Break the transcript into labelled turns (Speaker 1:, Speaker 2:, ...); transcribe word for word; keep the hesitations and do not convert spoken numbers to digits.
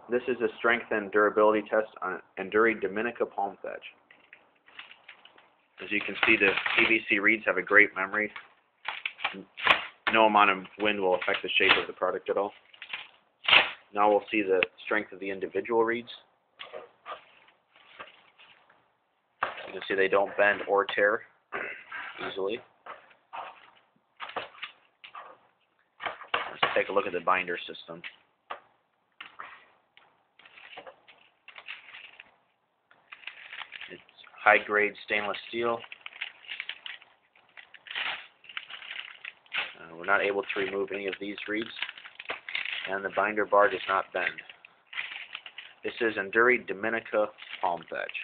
Speaker 1: This is a strength and durability test on Enduri Dominica palm thatch. As you can see, the P V C reeds have a great memory. No amount of wind will affect the shape of the product at all. Now we'll see the strength of the individual reeds. You can see they don't bend or tear easily. Let's take a look at the binder system. It's high-grade stainless steel. Uh, we're not able to remove any of these reeds, and the binder bar does not bend. This is Enduri Dominica palm thatch.